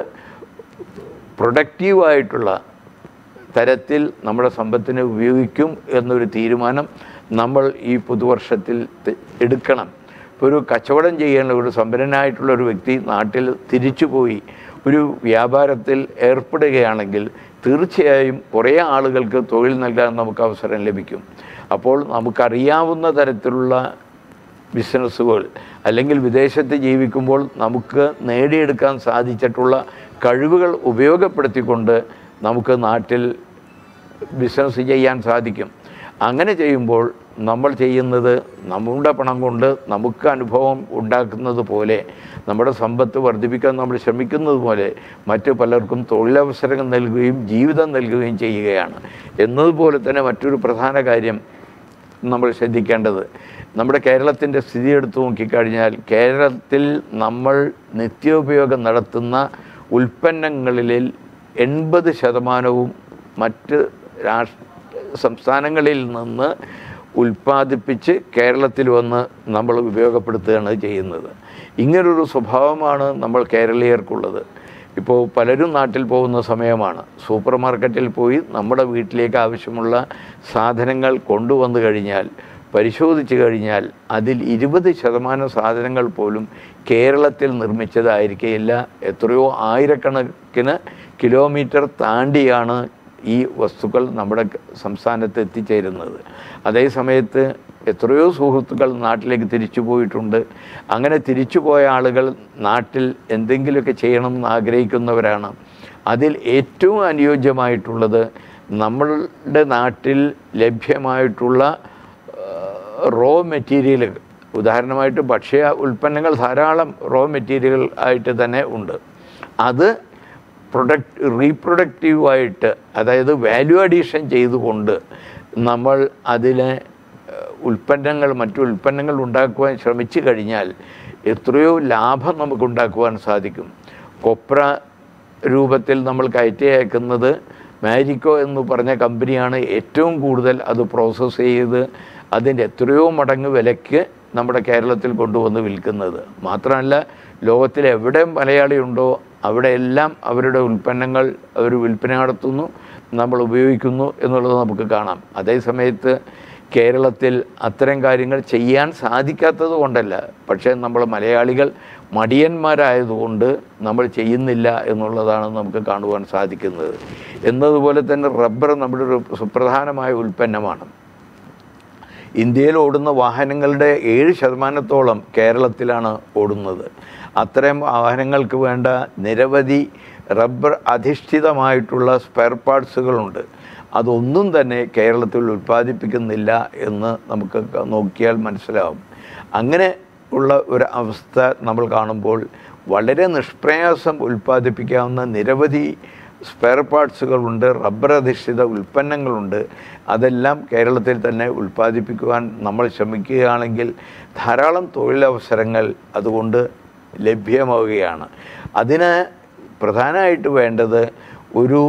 [SPEAKER 2] പ്രൊഡക്റ്റീവായിട്ടുള്ള തരത്തിൽ നമ്മുടെ സമ്പത്തിനെ ഉപയോഗിക്കും എന്നൊരു തീരുമാനം നമ്മൾ ഈ പുതുവർഷത്തിൽ എടുക്കണം. ഇപ്പോൾ ഒരു കച്ചവടം ചെയ്യാനുള്ള ഒരു സമ്പന്നനായിട്ടുള്ള ഒരു വ്യക്തി നാട്ടിൽ തിരിച്ചു പോയി ഒരു വ്യാപാരത്തിൽ ഏർപ്പെടുകയാണെങ്കിൽ തീർച്ചയായും കുറേ ആളുകൾക്ക് തൊഴിൽ നൽകാൻ നമുക്ക് അവസരം ലഭിക്കും. അപ്പോൾ നമുക്കറിയാവുന്ന തരത്തിലുള്ള ബിസിനസ്സുകൾ അല്ലെങ്കിൽ വിദേശത്ത് ജീവിക്കുമ്പോൾ നമുക്ക് നേടിയെടുക്കാൻ സാധിച്ചിട്ടുള്ള കഴിവുകൾ ഉപയോഗപ്പെടുത്തിക്കൊണ്ട് നമുക്ക് നാട്ടിൽ ബിസിനസ് ചെയ്യാൻ സാധിക്കും. അങ്ങനെ ചെയ്യുമ്പോൾ നമ്മൾ ചെയ്യുന്നത് നമ്മുടെ പണം കൊണ്ട് നമുക്ക് അനുഭവം ഉണ്ടാക്കുന്നത് പോലെ, നമ്മുടെ സമ്പത്ത് വർദ്ധിപ്പിക്കാൻ നമ്മൾ ശ്രമിക്കുന്നത് പോലെ മറ്റു പലർക്കും തൊഴിലവസരങ്ങൾ നൽകുകയും ജീവിതം നൽകുകയും ചെയ്യുകയാണ്. എന്നതുപോലെ തന്നെ മറ്റൊരു പ്രധാന കാര്യം നമ്മൾ ശ്രദ്ധിക്കേണ്ടത്, നമ്മുടെ കേരളത്തിൻ്റെ സ്ഥിതി എടുത്തു നോക്കിക്കഴിഞ്ഞാൽ കേരളത്തിൽ നമ്മൾ നിത്യോപയോഗം നടത്തുന്ന ഉൽപ്പന്നങ്ങളിൽ എൺപത് ശതമാനവും മറ്റ് രാഷ്ട്ര സംസ്ഥാനങ്ങളിൽ നിന്ന് ഉൽപ്പാദിപ്പിച്ച് കേരളത്തിൽ വന്ന് നമ്മൾ ഉപയോഗപ്പെടുത്തുകയാണ് ചെയ്യുന്നത്. ഇങ്ങനൊരു സ്വഭാവമാണ് നമ്മൾ കേരളീയർക്കുള്ളത്. ഇപ്പോൾ പലരും നാട്ടിൽ പോകുന്ന സമയമാണ്. സൂപ്പർ മാർക്കറ്റിൽ പോയി നമ്മുടെ വീട്ടിലേക്ക് ആവശ്യമുള്ള സാധനങ്ങൾ കൊണ്ടുവന്നു കഴിഞ്ഞാൽ പരിശോധിച്ച് കഴിഞ്ഞാൽ അതിൽ ഇരുപത് ശതമാനം സാധനങ്ങൾ പോലും കേരളത്തിൽ നിർമ്മിച്ചതായിരിക്കില്ല. എത്രയോ ആയിരക്കണക്കിന് കിലോമീറ്റർ താണ്ടിയാണ് ഈ വസ്തുക്കൾ നമ്മുടെ സംസ്ഥാനത്ത് എത്തിച്ചേരുന്നത്. അതേ സമയത്ത് എത്രയോ സുഹൃത്തുക്കൾ നാട്ടിലേക്ക് തിരിച്ചു പോയിട്ടുണ്ട്. അങ്ങനെ തിരിച്ചു പോയ ആളുകൾ നാട്ടിൽ എന്തെങ്കിലുമൊക്കെ ചെയ്യണമെന്ന് ആഗ്രഹിക്കുന്നവരാണ്. അതിൽ ഏറ്റവും അനുയോജ്യമായിട്ടുള്ളത് നമ്മളുടെ നാട്ടിൽ ലഭ്യമായിട്ടുള്ള റോ മെറ്റീരിയലുകൾ. ഉദാഹരണമായിട്ട് ഭക്ഷ്യ ഉൽപ്പന്നങ്ങൾ ധാരാളം റോ മെറ്റീരിയൽ ആയിട്ട് തന്നെ ഉണ്ട്. അത് പ്രൊഡക്റ്റ് റീപ്രൊഡക്റ്റീവായിട്ട്, അതായത് വാല്യൂ അഡീഷൻ ചെയ്തുകൊണ്ട് നമ്മൾ അതിലെ ഉൽപ്പന്നങ്ങൾ മറ്റു ഉൽപ്പന്നങ്ങൾ ഉണ്ടാക്കുവാൻ ശ്രമിച്ചു കഴിഞ്ഞാൽ എത്രയോ ലാഭം നമുക്കുണ്ടാക്കുവാൻ സാധിക്കും. കൊപ്ര രൂപത്തിൽ നമ്മൾ കയറ്റി അയക്കുന്നത് മാരിക്കോ എന്ന് പറഞ്ഞ കമ്പനിയാണ് ഏറ്റവും കൂടുതൽ അത് പ്രോസസ്സ് ചെയ്ത് അതിൻ്റെ എത്രയോ മടങ്ങ് വിലയ്ക്ക് നമ്മുടെ കേരളത്തിൽ കൊണ്ടുവന്ന് വിൽക്കുന്നത്. മാത്രമല്ല, ലോകത്തിൽ എവിടെ മലയാളി ഉണ്ടോ അവിടെയെല്ലാം അവരുടെ ഉൽപ്പന്നങ്ങൾ അവർ വിൽപ്പന നടത്തുന്നു, നമ്മൾ ഉപയോഗിക്കുന്നു എന്നുള്ളത് നമുക്ക് കാണാം. അതേ സമയത്ത് കേരളത്തിൽ അത്തരം കാര്യങ്ങൾ ചെയ്യാൻ സാധിക്കാത്തത് കൊണ്ടല്ല, പക്ഷേ നമ്മൾ മലയാളികൾ മടിയന്മാരായതുകൊണ്ട് നമ്മൾ ചെയ്യുന്നില്ല എന്നുള്ളതാണ് നമുക്ക് കാണുവാൻ സാധിക്കുന്നത്. എന്നതുപോലെ തന്നെ റബ്ബർ നമ്മുടെ ഒരു സുപ്രധാനമായ ഉൽപ്പന്നമാണ്. ഇന്ത്യയിൽ ഓടുന്ന വാഹനങ്ങളുടെ ഏഴ് ശതമാനത്തോളം കേരളത്തിലാണ് ഓടുന്നത്. അത്തരം വാഹനങ്ങൾക്ക് വേണ്ട നിരവധി റബ്ബർ അധിഷ്ഠിതമായിട്ടുള്ള സ്പെയർ പാർട്സുകളുണ്ട്. അതൊന്നും തന്നെ കേരളത്തിൽ ഉൽപ്പാദിപ്പിക്കുന്നില്ല എന്ന് നമുക്ക് നോക്കിയാൽ മനസ്സിലാവും. അങ്ങനെ ഉള്ള ഒരു അവസ്ഥ നമ്മൾ കാണുമ്പോൾ വളരെ നിഷ്പ്രയാസം ഉൽപ്പാദിപ്പിക്കാവുന്ന നിരവധി സ്പെയർ പാർട്സുകളുണ്ട്, റബ്ബർ അധിഷ്ഠിത ഉൽപ്പന്നങ്ങളുണ്ട്. അതെല്ലാം കേരളത്തിൽ തന്നെ ഉൽപ്പാദിപ്പിക്കുവാൻ നമ്മൾ ശ്രമിക്കുകയാണെങ്കിൽ ധാരാളം തൊഴിലവസരങ്ങൾ അതുകൊണ്ട് ലഭ്യമാവുകയാണ്. അതിന് പ്രധാനമായിട്ട് വേണ്ടത് ഒരു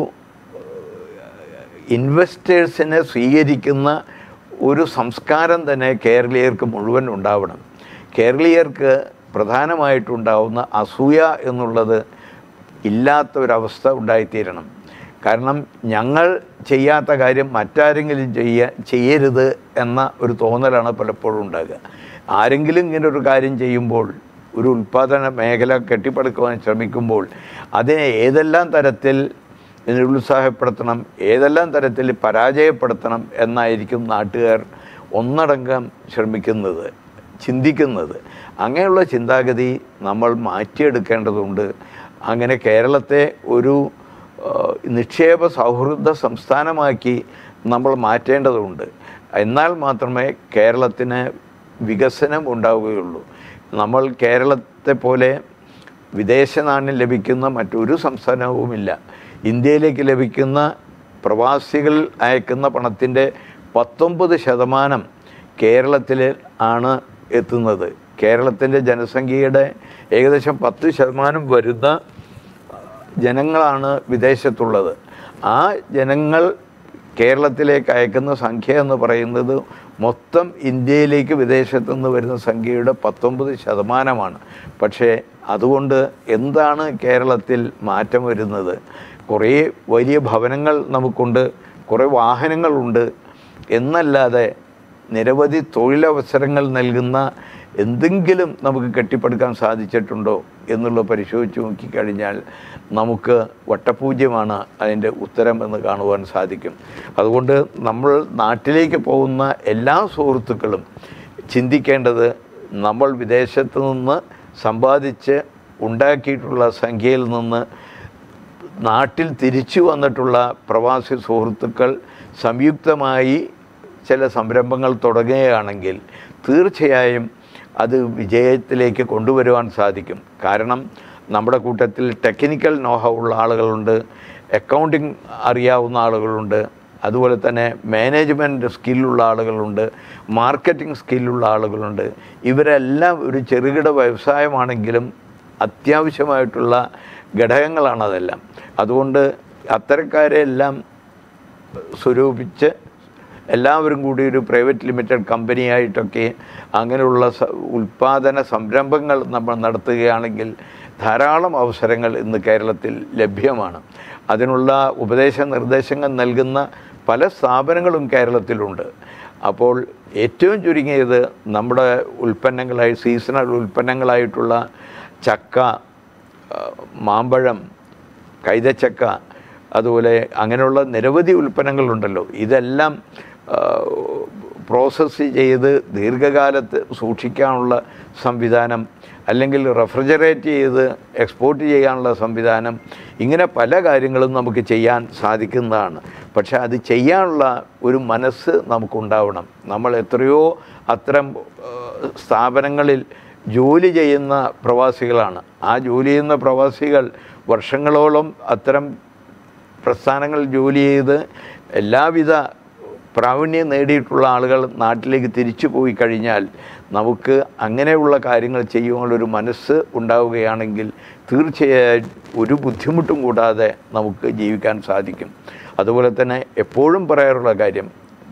[SPEAKER 2] ഇൻവെസ്റ്റേഴ്സിനെ സ്വീകരിക്കുന്ന ഒരു സംസ്കാരം തന്നെ കേരളീയർക്ക് മുഴുവൻ ഉണ്ടാവണം. കേരളീയർക്ക് പ്രധാനമായിട്ടുണ്ടാവുന്ന അസൂയ എന്നുള്ളത് ഇല്ലാത്ത ഒരവസ്ഥ ഉണ്ടായിത്തീരണം. കാരണം ഞങ്ങൾ ചെയ്യാത്ത കാര്യം മറ്റാരെങ്കിലും ചെയ്യ ചെയ്യരുത് എന്ന ഒരു തോന്നലാണ് പലപ്പോഴും ഉണ്ടാകുക. ആരെങ്കിലും ഇങ്ങനെ ഒരു കാര്യം ചെയ്യുമ്പോൾ, ഒരു ഉൽപ്പാദന മേഖല കെട്ടിപ്പടുക്കുവാൻ ശ്രമിക്കുമ്പോൾ അതിനെ ഏതെല്ലാം തരത്തിൽ നിരുത്സാഹപ്പെടുത്തണം, ഏതെല്ലാം തരത്തിൽ പരാജയപ്പെടുത്തണം എന്നായിരിക്കും നാട്ടുകാർ ഒന്നടങ്കം ശ്രമിക്കുന്നത്, ചിന്തിക്കുന്നത്. അങ്ങനെയുള്ള ചിന്താഗതി നമ്മൾ മാറ്റിയെടുക്കേണ്ടതുണ്ട്. അങ്ങനെ കേരളത്തെ ഒരു നിക്ഷേപ സൗഹൃദ സംസ്ഥാനമാക്കി നമ്മൾ മാറ്റേണ്ടതുണ്ട്. എന്നാൽ മാത്രമേ കേരളത്തിന് വികസനം ഉണ്ടാവുകയുള്ളൂ. നമ്മൾ കേരളത്തെ പോലെ വിദേശ നാണ്യം ലഭിക്കുന്ന മറ്റൊരു സംസ്ഥാനവുമില്ല. ഇന്ത്യയിലേക്ക് ലഭിക്കുന്ന പ്രവാസികൾ അയക്കുന്ന പണത്തിൻ്റെ പത്തൊമ്പത് ശതമാനം കേരളത്തിൽ ആണ് എത്തുന്നത്. കേരളത്തിൻ്റെ ജനസംഖ്യയുടെ ഏകദേശം പത്ത് ശതമാനം വരുന്ന ജനങ്ങളാണ് വിദേശത്തുള്ളത്. ആ ജനങ്ങൾ കേരളത്തിലേക്ക് അയക്കുന്ന സംഖ്യ എന്ന് പറയുന്നത് മൊത്തം ഇന്ത്യയിലേക്ക് വിദേശത്തു നിന്ന് വരുന്ന സംഖ്യയുടെ പത്തൊമ്പത് ശതമാനമാണ്. പക്ഷേ അതുകൊണ്ട് എന്താണ് കേരളത്തിൽ മാറ്റം വരുന്നത്? കുറേ വലിയ ഭവനങ്ങൾ നമുക്കുണ്ട്, കുറേ വാഹനങ്ങളുണ്ട് എന്നല്ലാതെ നിരവധി തൊഴിലവസരങ്ങൾ നൽകുന്ന എന്തെങ്കിലും നമുക്ക് കെട്ടിപ്പടുക്കാൻ സാധിച്ചിട്ടുണ്ടോ എന്നുള്ളത് പരിശോധിച്ച് നോക്കിക്കഴിഞ്ഞാൽ നമുക്ക് വട്ടപൂജ്യമാണ് അതിൻ്റെ ഉത്തരം എന്ന് കാണുവാൻ സാധിക്കും. അതുകൊണ്ട് നമ്മൾ നാട്ടിലേക്ക് പോകുന്ന എല്ലാ സുഹൃത്തുക്കളും ചിന്തിക്കേണ്ടത് നമ്മൾ വിദേശത്ത് നിന്ന് സമ്പാദിച്ച് ഉണ്ടാക്കിയിട്ടുള്ള സംഖ്യയിൽ നിന്ന് നാട്ടിൽ തിരിച്ചു വന്നിട്ടുള്ള പ്രവാസി സുഹൃത്തുക്കൾ സംയുക്തമായി ചില സംരംഭങ്ങൾ തുടങ്ങുകയാണെങ്കിൽ തീർച്ചയായും അത് വിജയത്തിലേക്ക് കൊണ്ടുവരുവാൻ സാധിക്കും. കാരണം നമ്മുടെ കൂട്ടത്തിൽ ടെക്നിക്കൽ നോഹ ഉള്ള ആളുകളുണ്ട്, അക്കൗണ്ടിങ് അറിയാവുന്ന ആളുകളുണ്ട്, അതുപോലെ തന്നെ മാനേജ്മെൻറ്റ് സ്കില്ലുള്ള ആളുകളുണ്ട്, മാർക്കറ്റിംഗ് സ്കില്ലുള്ള ആളുകളുണ്ട്. ഇവരെല്ലാം ഒരു ചെറുകിട വ്യവസായമാണെങ്കിലും അത്യാവശ്യമായിട്ടുള്ള ഘടകങ്ങളാണ് അതെല്ലാം. അതുകൊണ്ട് അത്തരക്കാരെല്ലാം സ്വരൂപിച്ച് എല്ലാവരും കൂടി ഒരു പ്രൈവറ്റ് ലിമിറ്റഡ് കമ്പനിയായിട്ടൊക്കെ അങ്ങനെയുള്ള ഉൽപ്പാദന സംരംഭങ്ങൾ നമ്മൾ നടത്തുകയാണെങ്കിൽ ധാരാളം അവസരങ്ങൾ ഇന്ന് കേരളത്തിൽ ലഭ്യമാണ്. അതിനുള്ള ഉപദേശ നിർദ്ദേശങ്ങൾ നൽകുന്ന പല സ്ഥാപനങ്ങളും കേരളത്തിലുണ്ട്. അപ്പോൾ ഏറ്റവും ചുരുങ്ങിയത് നമ്മുടെ ഉൽപ്പന്നങ്ങളായി സീസണൽ ഉൽപ്പന്നങ്ങളായിട്ടുള്ള ചക്ക, മാമ്പഴം, കൈതച്ചക്ക, അതുപോലെ അങ്ങനെയുള്ള നിരവധി ഉൽപ്പന്നങ്ങളുണ്ടല്ലോ. ഇതെല്ലാം പ്രോസസ്സ് ചെയ്ത് ദീർഘകാലത്ത് സൂക്ഷിക്കാനുള്ള സംവിധാനം, അല്ലെങ്കിൽ റെഫ്രിജറേറ്റ് ചെയ്ത് എക്സ്പോർട്ട് ചെയ്യാനുള്ള സംവിധാനം, ഇങ്ങനെ പല കാര്യങ്ങളും നമുക്ക് ചെയ്യാൻ സാധിക്കുന്നതാണ്. പക്ഷെ അത് ചെയ്യാനുള്ള ഒരു മനസ്സ് നമുക്കുണ്ടാവണം. നമ്മൾ എത്രയോ അത്തരം സ്ഥാപനങ്ങളിൽ ജോലി ചെയ്യുന്ന പ്രവാസികളാണ്. ആ ജോലി ചെയ്യുന്ന പ്രവാസികൾ വർഷങ്ങളോളം അത്തരം പ്രസ്ഥാനങ്ങളിൽ ജോലി ചെയ്ത് എല്ലാവിധ പ്രാവീണ്യം നേടിയിട്ടുള്ള ആളുകൾ നാട്ടിലേക്ക് തിരിച്ചു പോയി കഴിഞ്ഞാൽ നമുക്ക് അങ്ങനെയുള്ള കാര്യങ്ങൾ ചെയ്യുവാനുള്ളൊരു മനസ്സ് ഉണ്ടാവുകയാണെങ്കിൽ തീർച്ചയായും ഒരു ബുദ്ധിമുട്ടും കൂടാതെ നമുക്ക് ജീവിക്കാൻ സാധിക്കും. അതുപോലെ തന്നെ എപ്പോഴും പറയാറുള്ള കാര്യം,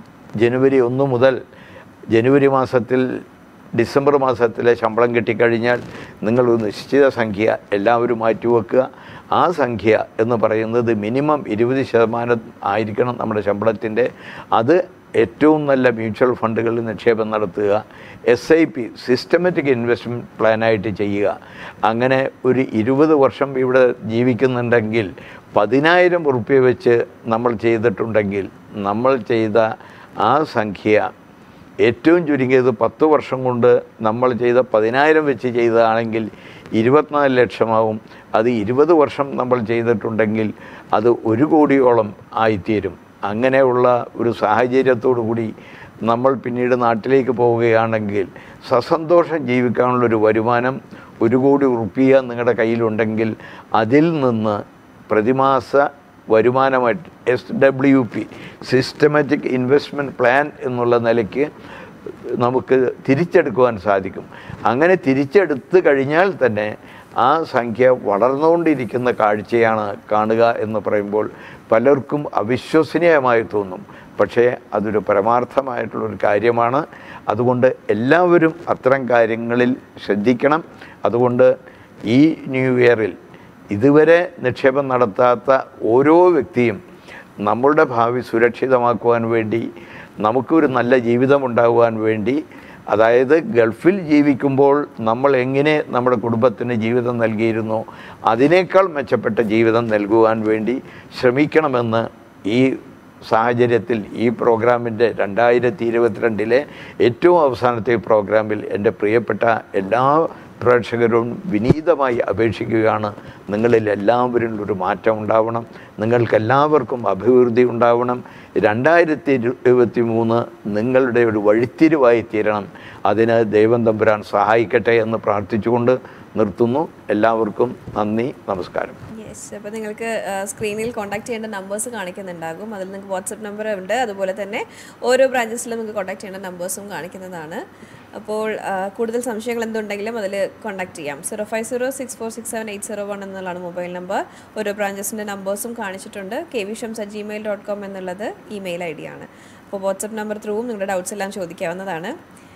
[SPEAKER 2] ജനുവരി ഒന്ന് മുതൽ ജനുവരി മാസത്തിൽ ഡിസംബർ മാസത്തിലെ ശമ്പളം കിട്ടിക്കഴിഞ്ഞാൽ നിങ്ങളൊരു നിശ്ചിത സംഖ്യ എല്ലാവരും മാറ്റിവെക്കുക. ആ സംഖ്യ എന്ന് പറയുന്നത് മിനിമം ഇരുപത് ശതമാനം ആയിരിക്കണം നമ്മുടെ ശമ്പളത്തിൻ്റെ. അത് ഏറ്റവും നല്ല മ്യൂച്വൽ ഫണ്ടുകളിൽ നിക്ഷേപം നടത്തുക, S I P systematic investment പ്ലാനായിട്ട് ചെയ്യുക. അങ്ങനെ ഒരു ഇരുപത് വർഷം ഇവിടെ ജീവിക്കുന്നുണ്ടെങ്കിൽ പതിനായിരം ഉറുപ്പ്യ വെച്ച് നമ്മൾ ചെയ്തിട്ടുണ്ടെങ്കിൽ നമ്മൾ ചെയ്ത ആ സംഖ്യ ഏറ്റവും ചുരുങ്ങിയത് പത്ത് വർഷം കൊണ്ട് നമ്മൾ ചെയ്ത പതിനായിരം വെച്ച് ചെയ്തതാണെങ്കിൽ ഇരുപത്തിനാല് ലക്ഷമാവും. അത് ഇരുപത് വർഷം നമ്മൾ ചെയ്തിട്ടുണ്ടെങ്കിൽ അത് ഒരു കോടിയോളം ആയിത്തീരും. അങ്ങനെയുള്ള ഒരു സാഹചര്യത്തോടു കൂടി നമ്മൾ പിന്നീട് നാട്ടിലേക്ക് പോവുകയാണെങ്കിൽ സസന്തോഷം ജീവിക്കാനുള്ളൊരു വരുമാനം ഒരു കോടി ഉറുപ്പിക നിങ്ങളുടെ കയ്യിലുണ്ടെങ്കിൽ അതിൽ നിന്ന് പ്രതിമാസ വരുമാനമായിട്ട് S W P systematic investment plan എന്നുള്ള നിലയ്ക്ക് നമുക്ക് തിരിച്ചെടുക്കുവാൻ സാധിക്കും. അങ്ങനെ തിരിച്ചെടുത്ത് കഴിഞ്ഞാൽ തന്നെ ആ സംഖ്യ വളർന്നുകൊണ്ടിരിക്കുന്ന കാഴ്ചയാണ് കാണുക എന്ന് പറയുമ്പോൾ പലർക്കും അവിശ്വസനീയമായി തോന്നും. പക്ഷേ അതൊരു പരമാർത്ഥമായിട്ടുള്ളൊരു കാര്യമാണ്. അതുകൊണ്ട് എല്ലാവരും അത്തരം കാര്യങ്ങളിൽ ശ്രദ്ധിക്കണം. അതുകൊണ്ട് ഈ ന്യൂ ഇയറിൽ ഇതുവരെ നിക്ഷേപം നടത്താത്ത ഓരോ വ്യക്തിയും നമ്മളുടെ ഭാവി സുരക്ഷിതമാക്കുവാൻ വേണ്ടി, നമുക്കൊരു നല്ല ജീവിതം ഉണ്ടാകുവാൻ വേണ്ടി, അതായത് ഗൾഫിൽ ജീവിക്കുമ്പോൾ നമ്മൾ എങ്ങനെ നമ്മുടെ കുടുംബത്തിന് ജീവിതം നൽകിയിരുന്നോ അതിനേക്കാൾ മെച്ചപ്പെട്ട ജീവിതം നൽകുവാൻ വേണ്ടി ശ്രമിക്കണമെന്ന് ഈ സാഹചര്യത്തിൽ ഈ പ്രോഗ്രാമിൻ്റെ രണ്ടായിരത്തി ഇരുപത്തിരണ്ടിലെ ഏറ്റവും അവസാനത്തെ പ്രോഗ്രാമിൽ എൻ്റെ പ്രിയപ്പെട്ട എല്ലാ പ്രേക്ഷകരും വിനീതമായി അപേക്ഷിക്കുകയാണ്. നിങ്ങളിൽ എല്ലാവരിലും ഒരു മാറ്റം ഉണ്ടാവണം, നിങ്ങൾക്കെല്ലാവർക്കും അഭിവൃദ്ധി ഉണ്ടാവണം. രണ്ടായിരത്തി ഇരുപത്തി മൂന്ന് നിങ്ങളുടെ ഒരു വഴിത്തിരിവായി തീരണം. അതിന് ദൈവം തമ്പുരാൻ സഹായിക്കട്ടെ എന്ന് പ്രാർത്ഥിച്ചുകൊണ്ട് നിർത്തുന്നു. എല്ലാവർക്കും നന്ദി, നമസ്കാരം.
[SPEAKER 1] യെസ്, അപ്പോൾ നിങ്ങൾക്ക് സ്ക്രീനിൽ കോൺടാക്ട് ചെയ്യേണ്ട നമ്പേഴ്സ് കാണിക്കുന്നുണ്ടാകും. അതിൽ നിങ്ങൾക്ക് വാട്സപ്പ് നമ്പർ ഉണ്ട്. അതുപോലെ തന്നെ ഓരോ ബ്രാഞ്ചസിലും നിങ്ങൾക്ക് കോൺടാക്ട് ചെയ്യേണ്ട നമ്പേഴ്സും കാണിക്കുന്നതാണ്. അപ്പോൾ കൂടുതൽ സംശയങ്ങൾ എന്തുണ്ടെങ്കിലും അതിൽ കോൺടാക്ട് ചെയ്യാം. Zero five zero six four six seven eight zero one എന്നുള്ളതാണ് മൊബൈൽ നമ്പർ. ഓരോ ബ്രാഞ്ചസിൻ്റെ നമ്പേഴ്സും കാണിച്ചിട്ടുണ്ട്. K V Shams at Gmail dot com എന്നുള്ളത് ഇമെയിൽ ഐ ഡി ആണ്. അപ്പോൾ വാട്സപ്പ് നമ്പർ ത്രൂവും നിങ്ങളുടെ ഡൗട്ട്സ് എല്ലാം ചോദിക്കാവുന്നതാണ്.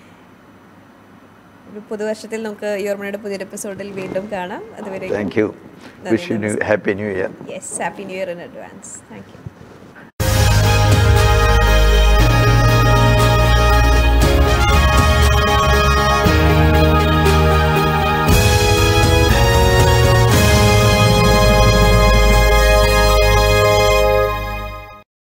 [SPEAKER 1] പുതുവർഷത്തിൽ നമുക്ക് യോർമണിയുടെ പുതിയൊരു എപ്പിസോഡിൽ വീണ്ടും കാണാം. അതുവരെ
[SPEAKER 2] thank you. Wish you happy new year.
[SPEAKER 1] Yes, happy new year in advance. Thank U.